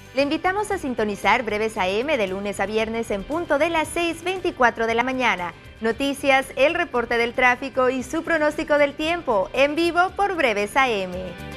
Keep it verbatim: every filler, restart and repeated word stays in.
Le invitamos a sintonizar Breves A M de lunes a viernes en punto de las seis veinticuatro de la mañana. Noticias, el reporte del tráfico y su pronóstico del tiempo en vivo por Breves A M.